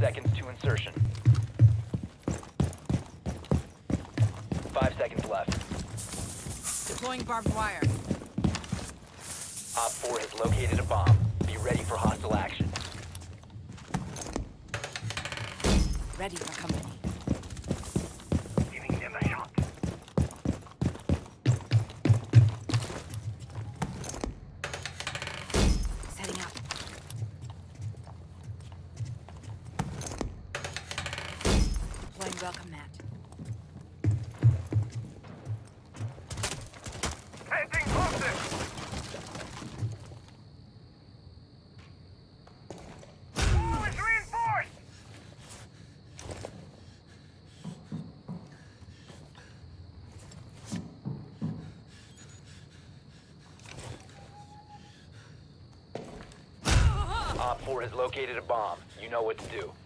seconds to insertion. 5 seconds left. Deploying barbed wire. Op 4 has located a bomb. Be ready for hostile action. Ready for company. Giving them a shot. Setting up. Deploying welcome mat. Planting closest. Wall is reinforced. Op 4 has located a bomb. You know what to do.